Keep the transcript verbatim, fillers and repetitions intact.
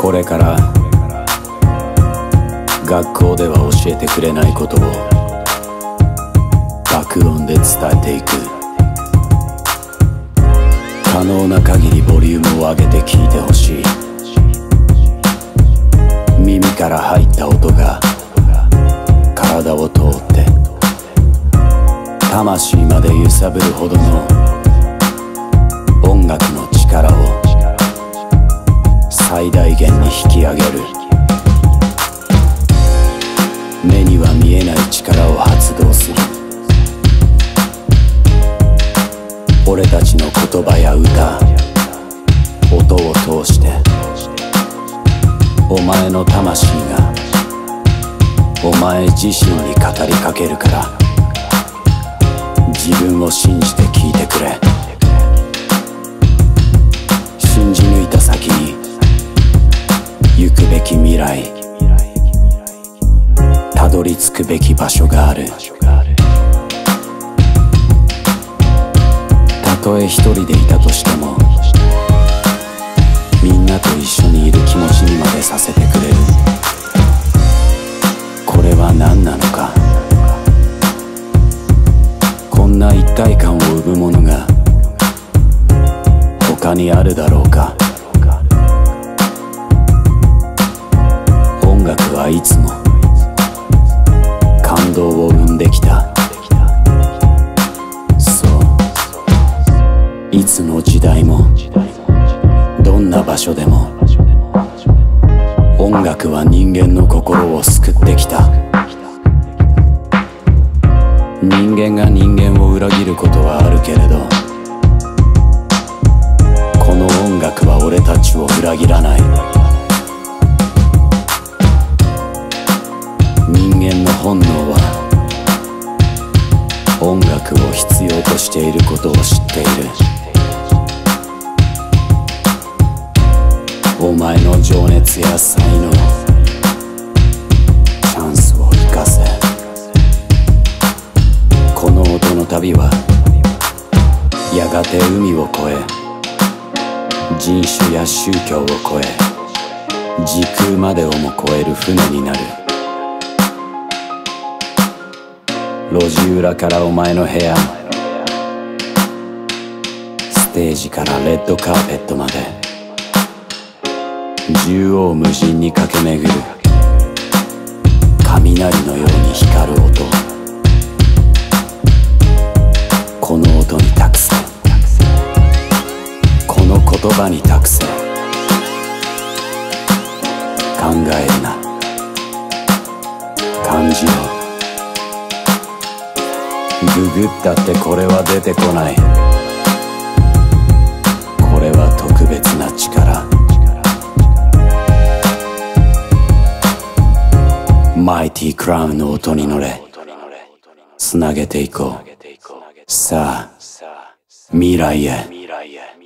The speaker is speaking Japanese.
これから学校では教えてくれないことを爆音で伝えていく。可能な限りボリュームを上げて聞いてほしい。耳から入った音が体を通って魂まで揺さぶるほどの音楽の力を最大限に引き上げる。目には見えない力を発動する。俺たちの言葉や歌、音を通してお前の魂がお前自身に語りかけるから、自分を信じて聞いてくれ。信じ抜いた先に行くべき未来、たどり着くべき場所がある。たとえ一人でいたとしても、みんなと一緒にいる気持ちにまでさせてくれる。これは何なのか。こんな一体感を生むものが他にあるだろうか。音楽はいつも感動を生んできた。そう、いつの時代もどんな場所でも音楽は人間の心を救ってきた。人間が人間を裏切ることはあるけれど、この音楽は俺たちを裏切らない。人間の本能は音楽を必要としていることを知っている。お前の情熱や才能、チャンスを生かせ。この音の旅はやがて海を越え、人種や宗教を越え、時空までをも超える船になる。路地裏からお前の部屋、ステージからレッドカーペットまで、縦横無尽に駆け巡る雷のように光る音。この音に託せ、この言葉に託せ。考えるな、感じろ。ググったってこれは出てこない。これは特別な力。マイティクラウンの音に乗れ、つなげていこう。さあ未来へ。